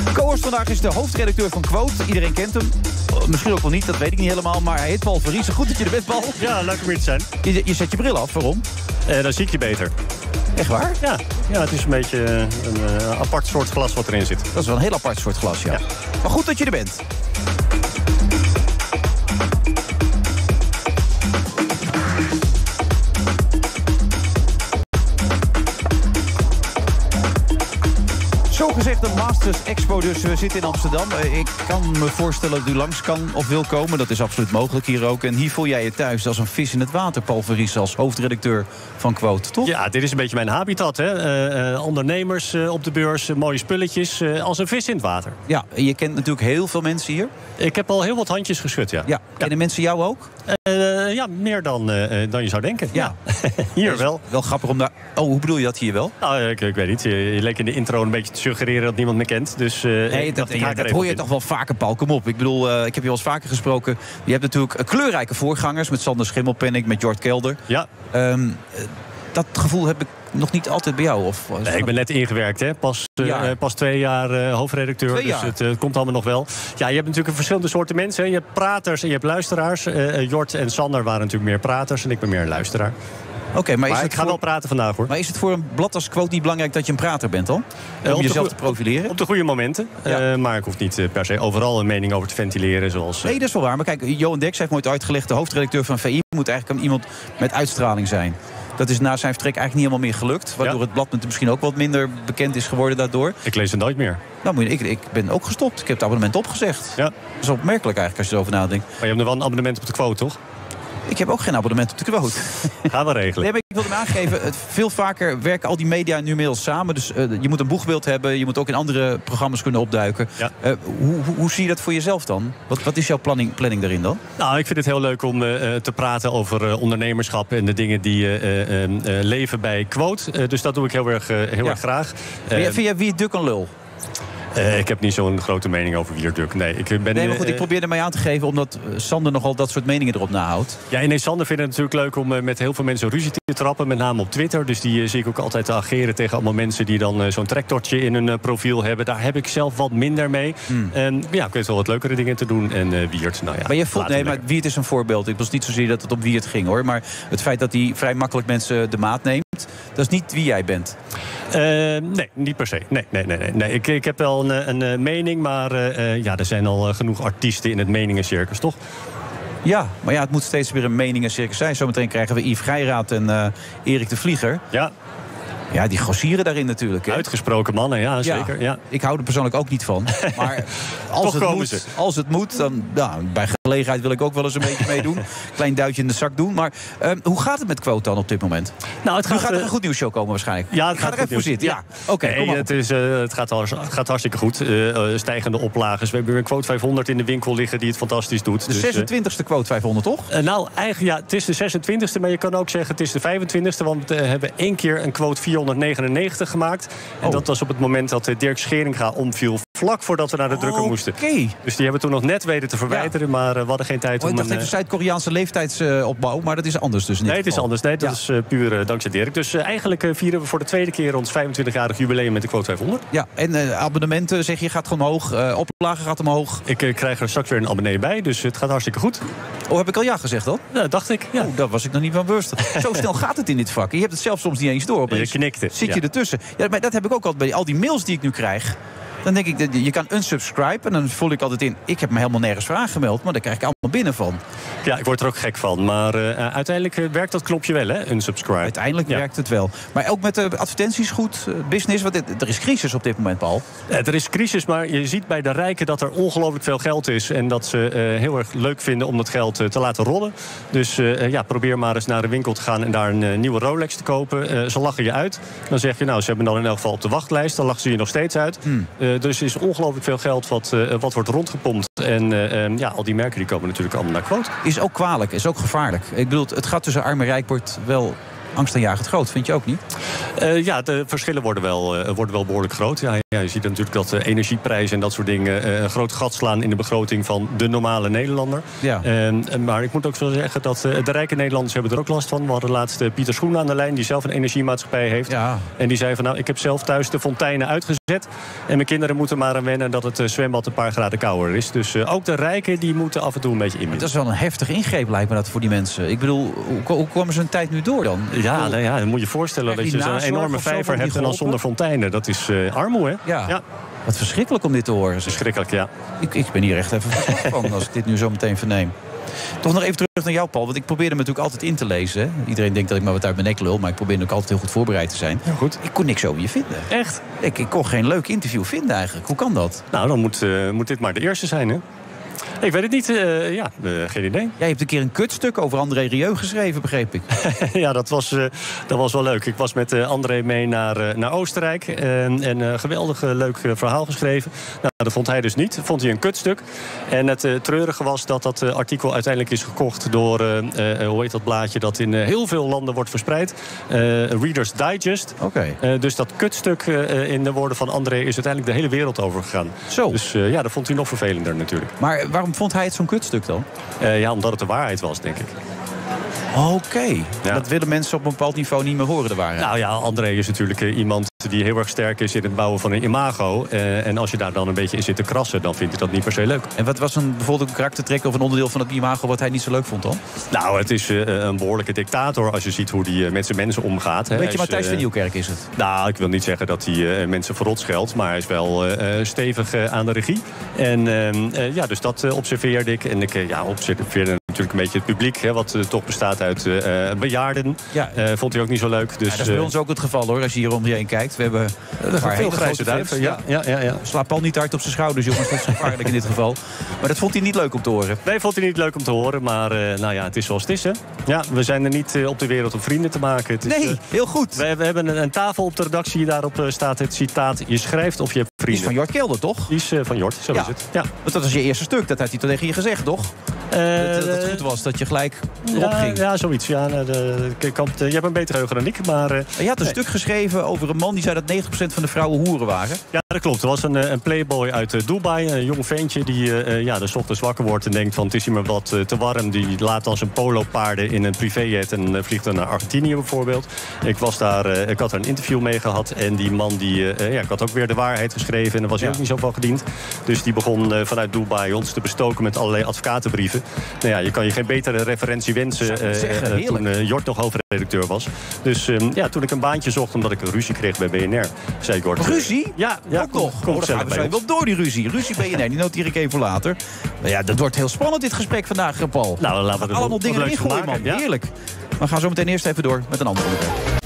Co-host vandaag is de hoofdredacteur van Quote. Iedereen kent hem. Misschien ook wel niet, dat weet ik niet helemaal. Maar hij heet Paul Verriesen. Goed dat je er bent, Paul. Ja, leuk om hier te zijn. Je zet je bril af, waarom? Dan zie ik je beter. Echt waar? Ja, het is een beetje een apart soort glas wat erin zit. Dat is wel een heel apart soort glas, ja. Maar goed dat je er bent. Zogezegd de Masters Expo, dus we zitten in Amsterdam. Ik kan me voorstellen dat u langs kan of wil komen. Dat is absoluut mogelijk hier ook. En hier voel jij je thuis als een vis in het water, Paul Verriesen, als hoofdredacteur van Quote, toch? Ja, dit is een beetje mijn habitat, hè. Ondernemers op de beurs, mooie spulletjes, als een vis in het water. Ja, en je kent natuurlijk heel veel mensen hier. Ik heb al heel wat handjes geschud, ja. Ja, kennen mensen jou ook? Ja, meer dan je zou denken. Ja. Hier wel. Wel grappig om daar... Oh, hoe bedoel je dat hier wel? Nou, ik weet niet. Je leek in de intro een beetje te suggereren dat niemand me kent. Dus, nee, dat hoor je toch wel vaker, Paul. Kom op. Ik bedoel, ik heb je wel eens vaker gesproken. Je hebt natuurlijk kleurrijke voorgangers met Sander Schimmelpenninck, met Jort Kelder. Ja. Dat gevoel heb ik nog niet altijd bij jou. Nee, ik ben net ingewerkt, hè. Pas 2 jaar hoofdredacteur. 2 jaar. Dus het komt allemaal nog wel. Ja, je hebt natuurlijk een verschillende soorten mensen. Je hebt praters en je hebt luisteraars. Jort en Sander waren natuurlijk meer praters en ik ben meer een luisteraar. Oké, maar ik ga wel praten vandaag, hoor. Maar is het voor een blad als Quote niet belangrijk dat je een prater bent dan? Om jezelf te profileren? Op de goede momenten. Ja. Maar ik hoef niet per se overal een mening over te ventileren. Zoals, Nee, dat is wel waar. Maar kijk, Johan Derksen heeft nooit uitgelegd... de hoofdredacteur van VI moet eigenlijk iemand met uitstraling zijn. Dat is na zijn vertrek eigenlijk niet helemaal meer gelukt. Waardoor het blad misschien ook wat minder bekend is geworden daardoor. Ik lees het nooit meer. Nou, ik ben ook gestopt. Ik heb het abonnement opgezegd. Ja. Dat is opmerkelijk eigenlijk als je erover nadenkt. Maar je hebt nog wel een abonnement op de Quote, toch? Ik heb ook geen abonnement op de Quote. Gaan we regelen. Nee, maar ik wil hem aangeven. Veel vaker werken al die media nu inmiddels samen. Dus je moet een boegbeeld hebben. Je moet ook in andere programma's kunnen opduiken. Ja. Hoe zie je dat voor jezelf dan? Wat is jouw planning daarin dan? Nou, ik vind het heel leuk om te praten over ondernemerschap... en de dingen die leven bij Quote. Dus dat doe ik heel erg graag. Vind jij Wie Duk een lul? Ik heb niet zo'n grote mening over Wierduk. Nee, maar goed, ik probeer er mij aan te geven... omdat Sander nogal dat soort meningen erop nahoudt. Ja, en Sander vindt het natuurlijk leuk om met heel veel mensen ruzie te trappen. Met name op Twitter. Dus die zie ik ook altijd ageren tegen allemaal mensen... die dan zo'n trektortje in hun profiel hebben. Daar heb ik zelf wat minder mee. En ja, ik weet wel wat leukere dingen te doen. En Wierd, nou ja. Maar je voelt, maar Wierd is een voorbeeld. Ik was niet zozeer dat het op Wierd ging, hoor. Maar het feit dat hij vrij makkelijk mensen de maat neemt... dat is niet wie jij bent. Nee, niet per se. Nee. Ik heb wel een mening, maar er zijn al genoeg artiesten in het meningencircus, toch? Ja, maar het moet steeds weer een meningencircus zijn. Zometeen krijgen we Yves Geiraat en Erik de Vlieger. Ja. Ja, die grossieren daarin natuurlijk. Hè? Uitgesproken mannen, ja, zeker. Ja. Ik hou er persoonlijk ook niet van. Maar als het moet, dan bij gelegenheid wil ik ook wel eens een beetje meedoen. Klein duitje in de zak doen. Maar hoe gaat het met Quote dan op dit moment? Nou, nu gaat er een goed nieuwsshow komen waarschijnlijk. Ja, het gaat er even voor zitten. Ja. Oké, het gaat hartstikke goed. Stijgende oplages. We hebben weer een Quote 500 in de winkel liggen die het fantastisch doet. De 26e Quote 500, toch? Eigenlijk het is de 26e, maar je kan ook zeggen het is de 25e. Want we hebben 1 keer een Quote 499 gemaakt. En dat was op het moment dat Dirk Scheringa omviel... vlak voordat we naar de drukker moesten. Dus die hebben toen nog net weten te verwijderen... maar we hadden geen tijd om... Ik dacht even Zuid-Koreaanse leeftijdsopbouw... maar dat is anders dus niet. Nee, het is anders. Nee, dat is puur dankzij Dirk. Dus eigenlijk vieren we voor de tweede keer... ons 25-jarig jubileum met de Quote 500. Ja, en abonnementen, zeg je, gaat gewoon omhoog. Oplagen gaat omhoog. Ik krijg er straks weer een abonnee bij, dus het gaat hartstikke goed. Oh, heb ik al ja gezegd dan? Ja, dacht ik. Ja. Oh, daar was ik nog niet van bewust. Zo snel gaat het in dit vak. Je hebt het zelf soms niet eens door. Je knikte. Zit je ertussen. Ja, maar dat heb ik ook altijd bij al die mails die ik nu krijg. Dan denk ik, je kan unsubscribe. En dan voel ik altijd in, ik heb me helemaal nergens voor aangemeld. Maar daar krijg ik allemaal binnen van. Ja, ik word er ook gek van. Maar uiteindelijk werkt dat knopje wel, hè? Unsubscribe. Uiteindelijk werkt het wel. Maar ook met de advertenties goed, business. Want er is crisis op dit moment, Paul. Er is crisis, maar je ziet bij de rijken dat er ongelooflijk veel geld is. En dat ze heel erg leuk vinden om dat geld te laten rollen. Dus probeer maar eens naar de winkel te gaan en daar een nieuwe Rolex te kopen. Ze lachen je uit. Dan zeg je, ze hebben dan in elk geval op de wachtlijst. Dan lachen ze je nog steeds uit. Dus er is ongelooflijk veel geld wat wordt rondgepompt. En al die merken die komen natuurlijk allemaal naar Quote. Is ook kwalijk, is ook gevaarlijk. Ik bedoel, het gat tussen arm en rijk wordt wel angstaanjagend groot, vind je ook niet? Ja, de verschillen worden wel behoorlijk groot. Ja, je ziet natuurlijk dat energieprijzen en dat soort dingen een groot gat slaan in de begroting van de normale Nederlander. Ja. Maar ik moet ook wel zeggen dat de rijke Nederlanders hebben er ook last van. We hadden laatst Pieter Schoen aan de lijn, die zelf een energiemaatschappij heeft. Ja. En die zei van, nou, ik heb zelf thuis de fonteinen uitgezet. En mijn kinderen moeten maar aan wennen dat het zwembad een paar graden kouder is. Dus ook de rijken die moeten af en toe een beetje inmiddelen. Dat is wel een heftige ingreep, lijkt me dat, voor die mensen. Ik bedoel, hoe komen ze hun tijd nu door dan? Ja, dan moet je voorstellen dat je zo'n enorme vijver hebt en dan zonder fonteinen. Dat is armoede, hè? Ja. Wat verschrikkelijk om dit te horen. Verschrikkelijk, ja. Ik ben hier echt even van als ik dit nu zo meteen verneem. Toch nog even terug naar jou, Paul. Want ik probeerde me natuurlijk altijd in te lezen. Hè. Iedereen denkt dat ik maar wat uit mijn nek lul. Maar ik probeer ook altijd heel goed voorbereid te zijn. Ja, goed. Ik kon niks over je vinden. Echt? Ik kon geen leuk interview vinden eigenlijk. Hoe kan dat? Nou, dan moet dit maar de eerste zijn, hè? Ik weet het niet. Geen idee. Jij hebt een keer een kutstuk over André Rieu geschreven, begreep ik. Ja, dat was wel leuk. Ik was met André mee naar Oostenrijk. En een geweldig leuk verhaal geschreven. Nou, dat vond hij dus niet. Vond hij een kutstuk. En het treurige was dat artikel uiteindelijk is gekocht door... hoe heet dat blaadje dat in heel veel landen wordt verspreid? Reader's Digest. Oké. Dus dat kutstuk in de woorden van André is uiteindelijk de hele wereld overgegaan. Zo. Dus dat vond hij nog vervelender natuurlijk. Maar waarom vond hij het zo'n kutstuk dan? Omdat het de waarheid was, denk ik. Oké. Ja. Dat willen mensen op een bepaald niveau niet meer horen, de waarheid. Nou ja, André is natuurlijk iemand die heel erg sterk is in het bouwen van een imago. En als je daar dan een beetje in zit te krassen, dan vindt hij dat niet per se leuk. En wat was bijvoorbeeld een karaktertrek of een onderdeel van het imago wat hij niet zo leuk vond dan? Nou, het is een behoorlijke dictator als je ziet hoe hij met zijn mensen omgaat. Weet je, Matthijs van Nieuwkerk is het? Nou, ik wil niet zeggen dat hij mensen verrot scheldt, maar hij is wel stevig aan de regie. En dus dat observeerde ik. En ik observeerde natuurlijk een beetje het publiek, hè, wat toch bestaat uit bejaarden. Ja. Vond hij ook niet zo leuk. Dus, dat is bij ons ook het geval, hoor, als je hier om je heen kijkt. We hebben veel grijze duiven. Ja. Sla Paul niet hard op zijn schouders, jongens. Dat is gevaarlijk in dit geval. Maar dat vond hij niet leuk om te horen. Nee, vond hij niet leuk om te horen. Maar het is zoals het is, hè. Ja, we zijn er niet op de wereld om vrienden te maken. Het is, heel goed. We hebben een tafel op de redactie. Daarop staat het citaat: je schrijft of je hebt vrienden. Die is van Jort Kelder, toch? Die is van Jort, zo is het. Ja. Want dat was je eerste stuk. Dat had hij toen tegen je gezegd, toch? Dat het goed was, dat je gelijk erop ging. Ja, zoiets. Ja, je hebt een beter geheugen dan ik. Maar, je had een stuk geschreven over een man die zei dat 90% van de vrouwen hoeren waren. Ja, dat klopt. Er was een playboy uit Dubai. Een jong ventje die de ochtends wakker wordt en denkt van het is hier maar wat te warm. Die laat dan zijn polopaarden in een privéjet en vliegt dan naar Argentinië bijvoorbeeld. Ik was daar, ik had er een interview mee gehad. En die man ik had ook weer de waarheid geschreven. En daar was hij ook niet zo van gediend. Dus die begon vanuit Dubai ons te bestoken met allerlei advocatenbrieven. Nou ja, je kan je geen betere referentie wensen toen Jort nog hoofdredacteur was. Dus toen ik een baantje zocht omdat ik een ruzie kreeg bij BNR, zei ik Jort... Ruzie? Ja, ook nog. Dan gaan we wel door die ruzie. Ruzie BNR, die noteer ik even later. Maar ja, dat wordt heel spannend dit gesprek vandaag, Paul. Nou, laten we er allemaal dingen erin gooien, man. Ja. Heerlijk. We gaan zo meteen eerst even door met een ander onderwerp.